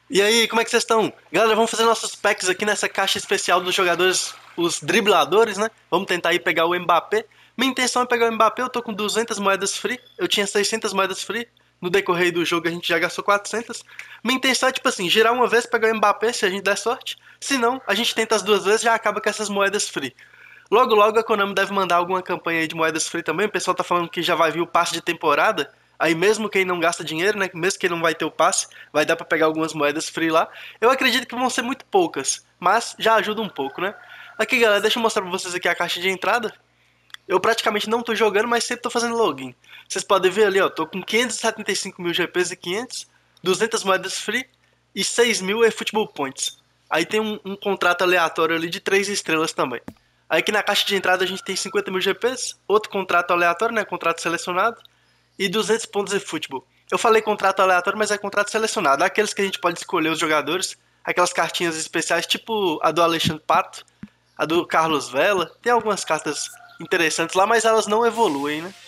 E aí, como é que vocês estão? Galera, vamos fazer nossos packs aqui nessa caixa especial dos jogadores, os dribladores, né? Vamos tentar aí pegar o Mbappé. Minha intenção é pegar o Mbappé, eu tô com 200 moedas free, eu tinha 600 moedas free. No decorrer do jogo a gente já gastou 400. Minha intenção é, tipo assim, girar uma vez, pegar o Mbappé, se a gente der sorte. Se não, a gente tenta as duas vezes e já acaba com essas moedas free. Logo, logo a Konami deve mandar alguma campanha aí de moedas free também. O pessoal tá falando que já vai vir o passe de temporada. Aí mesmo quem não gasta dinheiro, né? Mesmo quem não vai ter o passe, vai dar pra pegar algumas moedas free lá. Eu acredito que vão ser muito poucas, mas já ajuda um pouco, né? Aqui, galera, deixa eu mostrar pra vocês aqui a caixa de entrada. Eu praticamente não tô jogando, mas sempre tô fazendo login. Vocês podem ver ali, ó, tô com 575 mil GPs e 500, 200 moedas free e 6 mil eFootball Points. Aí tem um contrato aleatório ali de 3 estrelas também. Aí aqui na caixa de entrada a gente tem 50 mil GPs, outro contrato aleatório, né, contrato selecionado, e 200 pontos eFootball. Eu falei contrato aleatório, mas é contrato selecionado. Aqueles que a gente pode escolher os jogadores, aquelas cartinhas especiais, tipo a do Alexandre Pato, a do Carlos Vela. Tem algumas cartas interessantes lá, mas elas não evoluem, né?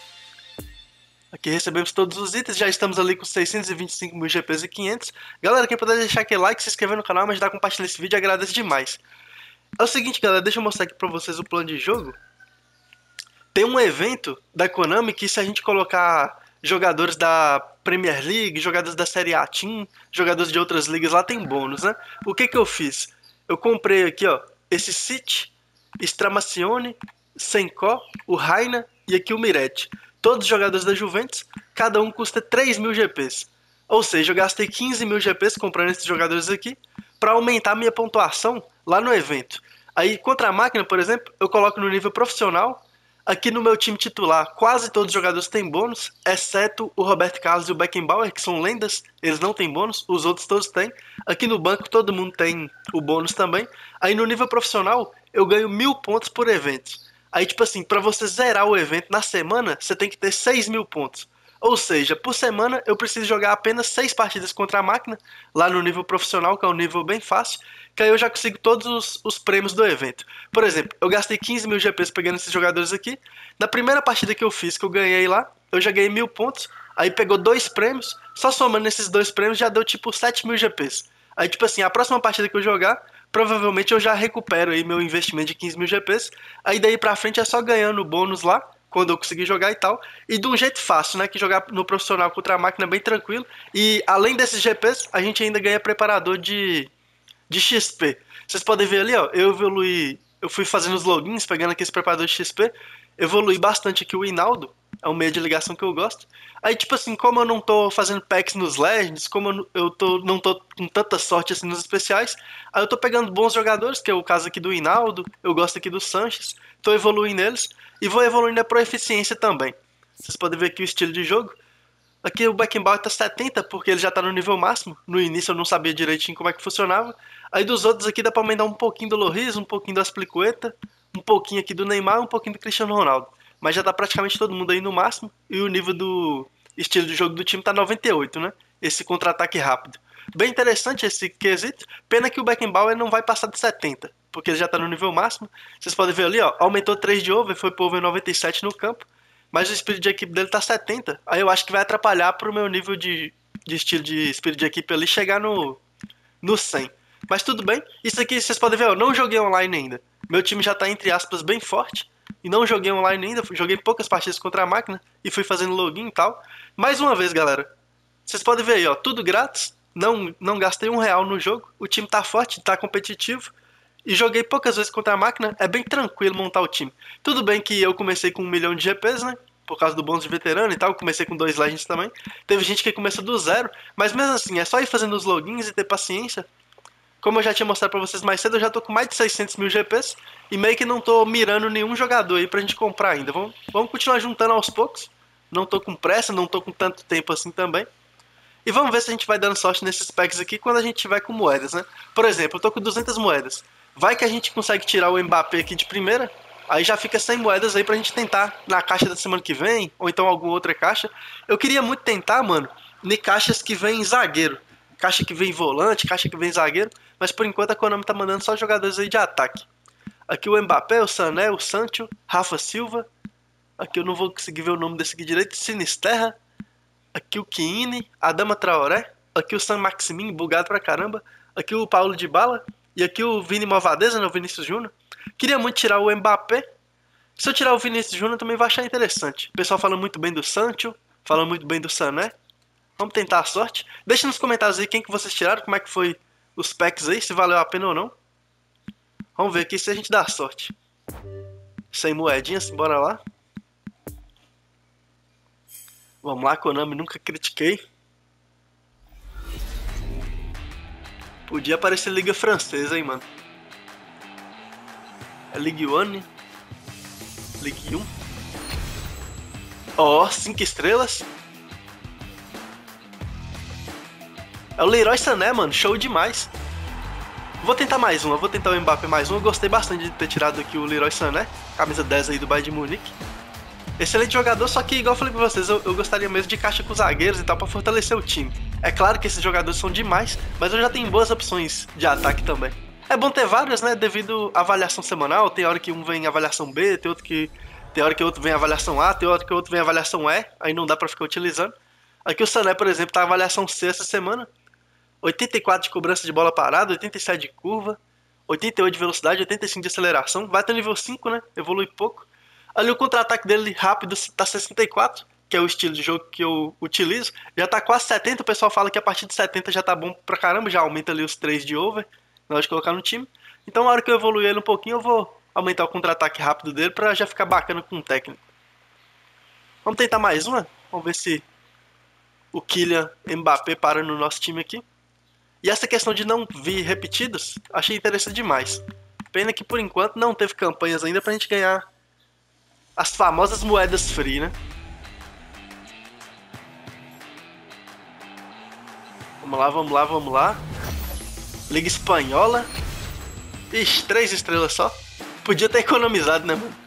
Aqui recebemos todos os itens, já estamos ali com 625 mil GPs e 500. Galera, quem puder deixar aquele like, se inscrever no canal, me ajudar a compartilhar esse vídeo, agradeço demais. É o seguinte, galera, deixa eu mostrar aqui pra vocês o plano de jogo. Tem um evento da Konami que se a gente colocar jogadores da Premier League, jogadores da Série A Team, jogadores de outras ligas lá, tem bônus, né? O que que eu fiz? Eu comprei aqui, ó, esse City, Stramacione, Sencó, o Raina e aqui o Miretti. Todos os jogadores da Juventus, cada um custa 3 mil GPs. Ou seja, eu gastei 15 mil GPs comprando esses jogadores aqui para aumentar minha pontuação lá no evento. Aí, contra a máquina, por exemplo, eu coloco no nível profissional. Aqui no meu time titular, quase todos os jogadores têm bônus, exceto o Roberto Carlos e o Beckenbauer, que são lendas, eles não têm bônus, os outros todos têm. Aqui no banco todo mundo tem o bônus também. Aí no nível profissional, eu ganho 1.000 pontos por evento. Aí, tipo assim, pra você zerar o evento na semana, você tem que ter 6.000 pontos. Ou seja, por semana eu preciso jogar apenas 6 partidas contra a máquina, lá no nível profissional, que é um nível bem fácil, que aí eu já consigo todos os prêmios do evento. Por exemplo, eu gastei 15 mil GPs pegando esses jogadores aqui. Na primeira partida que eu fiz, que eu ganhei lá, eu já ganhei 1.000 pontos. Aí pegou dois prêmios, só somando esses dois prêmios já deu tipo 7 mil GPs. Aí, tipo assim, a próxima partida que eu jogar, provavelmente eu já recupero aí meu investimento de 15 mil GPs. Aí daí pra frente é só ganhando bônus lá, quando eu conseguir jogar e tal. E de um jeito fácil, né? Que jogar no profissional contra a máquina é bem tranquilo. E além desses GPs, a gente ainda ganha preparador de XP. Vocês podem ver ali, ó, eu evolui, eu fui fazendo os logins, pegando aqui esse preparador de XP, evolui bastante aqui o Hinaldo, é um meio de ligação que eu gosto. Aí, tipo assim, como eu não tô fazendo packs nos Legends, como não tô com tanta sorte assim nos especiais, aí eu tô pegando bons jogadores, que é o caso aqui do Hinaldo, eu gosto aqui do Sanches, tô evoluindo eles, e vou evoluindo a proeficiência também. Vocês podem ver aqui o estilo de jogo. Aqui o Beckenbauer tá 70, porque ele já tá no nível máximo. No início eu não sabia direitinho como é que funcionava. Aí dos outros aqui dá pra aumentar um pouquinho do Lloris, um pouquinho do Aspilicueta, um pouquinho aqui do Neymar, um pouquinho do Cristiano Ronaldo. Mas já tá praticamente todo mundo aí no máximo. E o nível do estilo de jogo do time tá 98, né? Esse contra-ataque rápido. Bem interessante esse quesito. Pena que o Beckenbauer não vai passar de 70, porque ele já tá no nível máximo. Vocês podem ver ali, ó. Aumentou 3 de over, foi pro over 97 no campo. Mas o espírito de equipe dele tá 70. Aí eu acho que vai atrapalhar pro meu nível de estilo de espírito de equipe ali chegar no 100. Mas tudo bem. Isso aqui vocês podem ver, eu não joguei online ainda. Meu time já tá, entre aspas, bem forte. E não joguei online ainda. Joguei poucas partidas contra a máquina. E fui fazendo login e tal. Mais uma vez, galera. Vocês podem ver aí, ó. Tudo grátis. Não gastei R$ 1 no jogo. O time tá forte, tá competitivo. E joguei poucas vezes contra a máquina, é bem tranquilo montar o time. Tudo bem que eu comecei com 1 milhão de GPs, né? Por causa do bônus de veterano e tal, eu comecei com 2 Legends também. Teve gente que começa do zero, mas mesmo assim, é só ir fazendo os logins e ter paciência. Como eu já tinha mostrado pra vocês mais cedo, eu já tô com mais de 600 mil GPs e meio que não tô mirando nenhum jogador aí pra gente comprar ainda. Vamos continuar juntando aos poucos. Não tô com pressa, não tô com tanto tempo assim também. E vamos ver se a gente vai dando sorte nesses packs aqui quando a gente tiver com moedas, né? Por exemplo, eu tô com 200 moedas. Vai que a gente consegue tirar o Mbappé aqui de primeira, aí já fica 100 moedas aí pra gente tentar na caixa da semana que vem, ou então alguma outra caixa. Eu queria muito tentar, mano, em caixas que vem zagueiro. Caixa que vem volante, caixa que vem zagueiro, mas por enquanto a Konami tá mandando só jogadores aí de ataque. Aqui o Mbappé, o Sané, o Sancho, Rafa Silva. Aqui eu não vou conseguir ver o nome desse aqui direito. Sinisterra. Aqui o Chiini, Adama Traoré. Aqui o San Maximin, bugado pra caramba. Aqui o Paulo Dybala. E aqui o Vini Movadeza, né, o Vinícius Júnior. Queria muito tirar o Mbappé. Se eu tirar o Vinícius Júnior, também vai achar interessante. O pessoal fala muito bem do Sancho, fala muito bem do Sané. Vamos tentar a sorte. Deixa nos comentários aí quem que vocês tiraram, como é que foi os packs aí, se valeu a pena ou não. Vamos ver aqui se a gente dá sorte. Sem moedinhas, bora lá. Vamos lá, Konami, nunca critiquei. Podia aparecer Liga Francesa, hein, mano. É Ligue 1, Ligue 1. Ó, 5 estrelas. É o Leroy Sané, mano, show demais. Vou tentar mais um, eu vou tentar o Mbappé mais um. Eu gostei bastante de ter tirado aqui o Leroy Sané, camisa 10 aí do Bayern de Munique. Excelente jogador, só que, igual eu falei pra vocês, eu gostaria mesmo de caixa com zagueiros e tal pra fortalecer o time. É claro que esses jogadores são demais, mas eu já tenho boas opções de ataque também. É bom ter vários, né, devido à avaliação semanal. Tem hora que um vem em avaliação B, tem hora que outro vem em avaliação A, tem hora que outro vem em avaliação E, aí não dá pra ficar utilizando. Aqui o Sané, por exemplo, tá em avaliação C essa semana. 84 de cobrança de bola parada, 87 de curva, 88 de velocidade, 85 de aceleração. Vai até nível 5, né? Evolui pouco. Ali o contra-ataque dele rápido tá 64, que é o estilo de jogo que eu utilizo. Já tá quase 70, o pessoal fala que a partir de 70 já tá bom pra caramba, já aumenta ali os 3 de over, na hora de colocar no time. Então na hora que eu evoluir ele um pouquinho, eu vou aumentar o contra-ataque rápido dele pra já ficar bacana com o técnico. Vamos tentar mais uma? Vamos ver se o Kylian Mbappé para no nosso time aqui. E essa questão de não vir repetidos, achei interessante demais. Pena que por enquanto não teve campanhas ainda pra gente ganhar as famosas moedas free, né? Vamos lá, vamos lá, vamos lá. Liga Espanhola. Ixi, 3 estrelas só. Podia ter economizado, né, mano?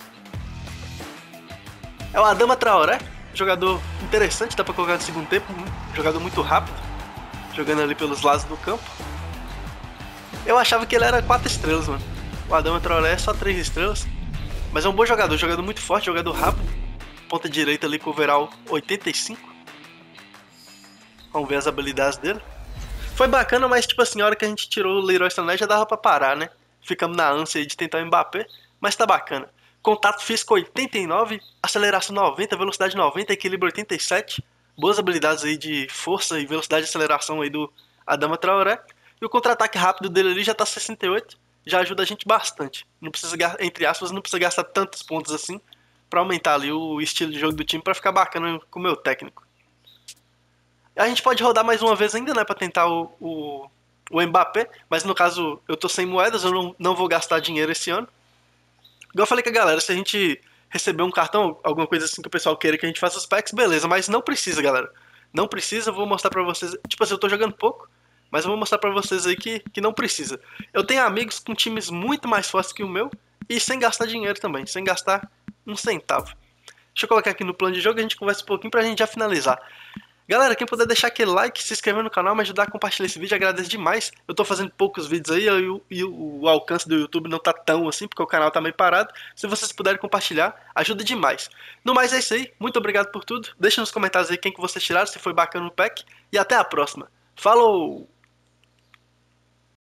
É o Adama Traoré, jogador interessante, dá pra colocar no segundo tempo. Jogador muito rápido, jogando ali pelos lados do campo. Eu achava que ele era 4 estrelas, mano. O Adama Traoré é só 3 estrelas. Mas é um bom jogador, jogador muito forte, jogador rápido. Ponta direita ali com o overall 85. Vamos ver as habilidades dele. Foi bacana, mas tipo assim, a hora que a gente tirou o Leroy Sané já dava pra parar, né? Ficamos na ânsia aí de tentar o Mbappé, mas tá bacana. Contato físico 89, aceleração 90, velocidade 90, equilíbrio 87. Boas habilidades aí de força e velocidade de aceleração aí do Adama Traoré. E o contra-ataque rápido dele ali já tá 68. Já ajuda a gente bastante. Não precisa, entre aspas, não precisa gastar tantos pontos assim pra aumentar ali o estilo de jogo do time pra ficar bacana com o meu técnico. A gente pode rodar mais uma vez ainda, né, pra tentar o Mbappé, mas no caso eu tô sem moedas, eu não vou gastar dinheiro esse ano. Igual eu falei com a galera, se a gente receber um cartão, alguma coisa assim que o pessoal queira que a gente faça os packs, beleza, mas não precisa, galera. Não precisa, eu vou mostrar pra vocês. Tipo assim, eu tô jogando pouco, mas eu vou mostrar pra vocês aí que não precisa. Eu tenho amigos com times muito mais fortes que o meu e sem gastar dinheiro também, sem gastar um centavo. Deixa eu colocar aqui no plano de jogo e a gente conversa um pouquinho pra gente já finalizar. Galera, quem puder deixar aquele like, se inscrever no canal, me ajudar a compartilhar esse vídeo, agradeço demais. Eu tô fazendo poucos vídeos aí e o alcance do YouTube não tá tão assim, porque o canal tá meio parado. Se vocês puderem compartilhar, ajuda demais. No mais é isso aí, muito obrigado por tudo. Deixa nos comentários aí quem que vocês tiraram, se foi bacana o pack. E até a próxima. Falou!